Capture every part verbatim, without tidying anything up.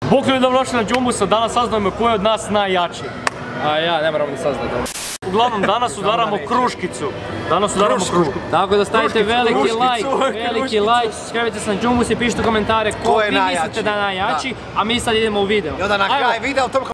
Bog ljudi, dobrodošli na Džumbusa, danas saznajemo ko je od nas najjači. A ja, ne moram ni saznati. Uglavnom, danas udaramo kruškicu. Danas udaramo krušku. Tako da stavite veliki like, veliki like, subscribe se na Džumbus i pišite komentare ko vi mislite da je najjači, a mi sad idemo u video. I onda na kraj video to...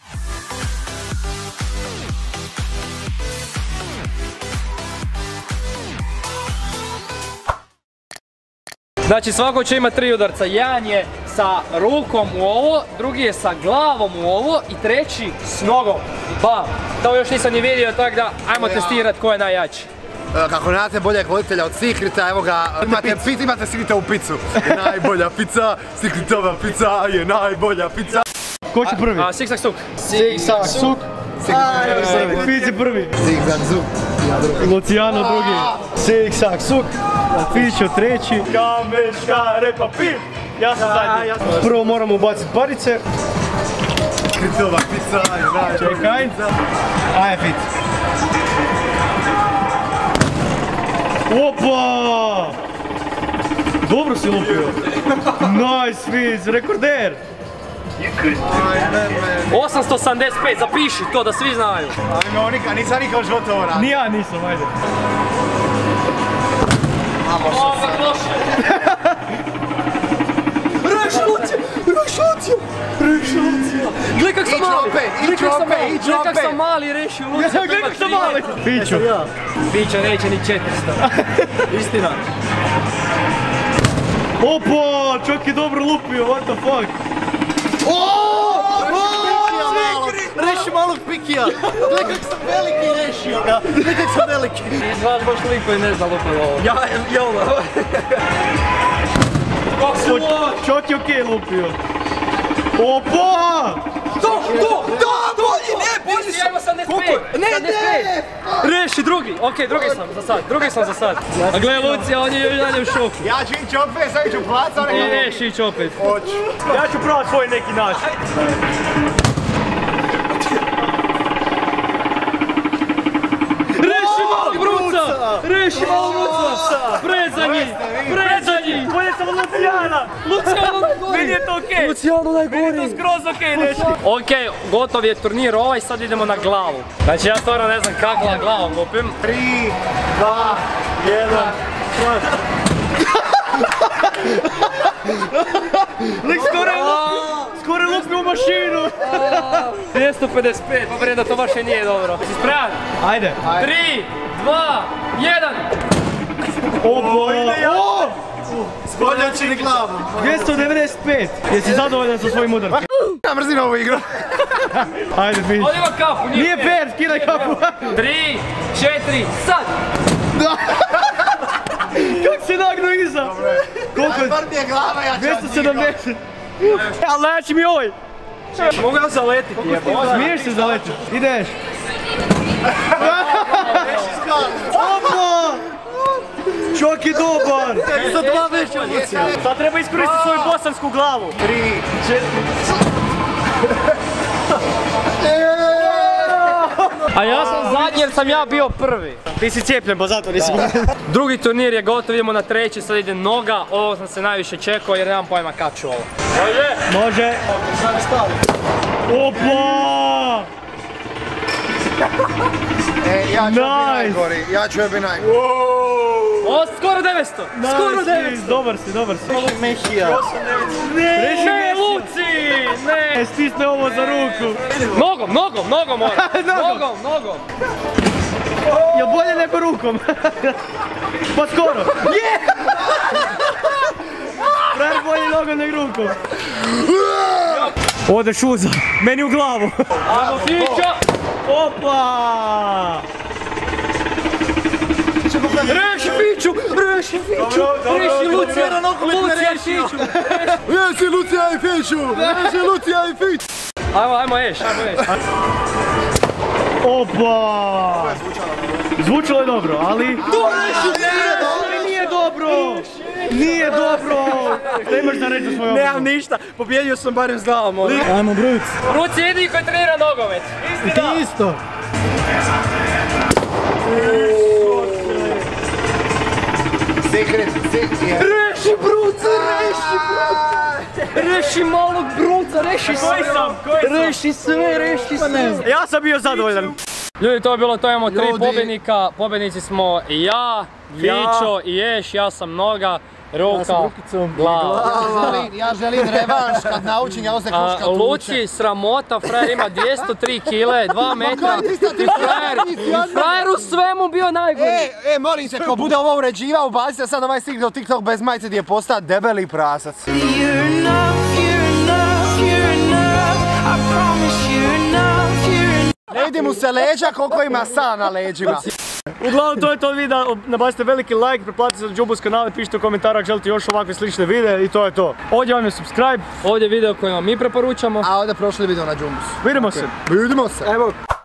Znači svako će imati tri udarca, jedan je sa rukom u ovo, drugi je sa glavom u ovo i treći s nogom. Bam! To još nisam ni vidio, tako da ajmo testirati ko je najjači. Kako nemate boljeg voditelja od Secreta, evo ga, imate pizzu, imate Secretovu pizzu. Je najbolja pizza, Secretova pizza je najbolja pizza. Ko će prvi? Siksak suk. Siksak suk. Fici prvi. Siksak suk. Luciano drugi. Siksak suk. Fićo treći. Kameška repa pim. Ja sam zadnji. Prvo moramo ubaciti parice. Secretova pizza je najbolja. Čekaj. Ajde Fic. Opa! Dobro si lupio. Nice Fic, rekorder. osamsto osamdeset pet, zapiši to da svi znaju. Ajme, onika, nisam nikad u životu ovo radio. Ni ja nisam, ajde. Ovo je loše. Reš Lucija, Reš Lucija, Reš Lucija. Gle kak sam mali, gle kak sam mali, gle kak sam mali Reši Lucija. Gle kak sam mali. Fićo. Fićo neće ni četiristo. Istina. Opa, čak je dobro lupio, what the fuck. Reši malog pikija. Gle kak sam veliki rešio ga. Gle kak sam veliki. Ti znaš baš lik koji ne zna lupiti ovo. Ja, jel da? Kako si loš? Čak je okej lupio. Opa! To, to, to, bolji, ne, bolji sam. osamdeset pet. Ne, ne. Reši drugi, okej, drugi sam za sad, drugi sam za sad. A gle Lucija, on je još dalje u šoku. Ja ću ići opet, sad ću placa. I Reši ići opet. Hoću. Ja ću probat svoj neki način. Reši malog bruca! Reši malog bruca! Predzadnji! Predzadnji! Bolje sam od Lucijana! Lucijano najgori! Meni je to okej! Lucijano najgori! Meni je to skroz okej, Reši! Okej, gotov je turnir ovaj, sad idemo na glavu. Znači ja stvarno ne znam kako na glavom lupim. Tri, dva, jedan. Lik skoro je skoro je lupio u mašinu! dvjesto pedeset pet, pa prije da to baš i nije dobro. Si spreman? Ajde! tri, dva, jedan! Opa! O! Skoljači ni glavu. dvjesto devedeset pet! Jesi zadovoljan sa svojim udarcem? Ja mrzim ovu igru. Ajde, Fić! Ovdje ima kapu, nije Nije fair, skidaj kapu! tri, četiri, sad! Kako si nagnuo iza? Koliko je? Najbar mi je glava, ja ću dvjesto sedamdeset! Ali najjači mi ovaj! Mogu ja zaletiti, jebo? Smiješ se zaletiti? Ideš! Opa! Čak je dobar! Za dva veća Lucija. Sad treba iskoristiti svoju bosansku glavu! Tri, četiri... A ja sam zadnji jer sam ja bio prvi. Ti si cijepljen, pa zato nisi... Drugi turnir je gotov, idemo na treći, sad ide noga. Ovo sam se najviše čekao jer nemam pojma kako ću ovo. Može! Može! Opa! E, ja ću biti najgori, ja ću biti najgori. O, skoro devetsto! Skoro devetsto! Dobar si, dobar si. Mehija. Ne, Ne, Luci! Ne! Stisne ovo za ruku. Nogom, nogom, nogom mora! Nogom. Nogom, nogom! Je bolje nego rukom. Pa skoro. Je! Pravi bolje nogom nego rukom. Odeš uza, meni u glavu. Ajmo Fića! Opa! Reši Fiću! Reši Fiću! Reši Lucija! Lucija i Fiću! Jesi Lucija i Fiću! Jesi Lucija i Fiću! Ajmo, ajmo ješ, ajmo ješ. Opa! Zvučalo je dobro, ali... To Reši! Ali nije dobro! Nije dobro! Šta imaš da reći za svoju obranu? Nemam ništa, pobjedio sam barem s glavom. Ajmo Bruc! Bruci idi koji trenira nogomet. I ti isto! Secret, secret. Reši Bruce, reši Bruce! Reši malog bruca, reši sve. Koji sam? Koji sam? Reši sve, reši sve. Ja sam bio zadovoljan. Ljudi, to je bilo to, imamo tri Ljudi. pobjednika. Pobjednici smo i ja, Fićo, i Ješ, ja sam Noga, Ruka, Glava. Ja želim, ja želim revanš kad naučim, ja osjećam A, koška tuče. Luci, sramota, frajer ima dvjesto tri kile, dva metra. koji ti sta- ti I frajer, i frajer u svemu bio najgori. E, e, molim se, ko bude ovo uređivao, ubacite sad ovaj stik do TikTok bez majice gdje je postao debeli prasac. You're enough, you're enough, you're enough. I promise you're enough, you're enough. Ne vidi mu se leđa koliko ima sa na leđima. Uglavnom to je to od videa, nabacite veliki like, preplatite se za Džubus kanale, pišite u komentarima ako želite još ovakve slične videe i to je to. Ovdje vam je subscribe, Ovdje je video koji vam mi preporučamo. A ovdje prošli video na Džumbus. vidimo se. Vidimo se. Evo.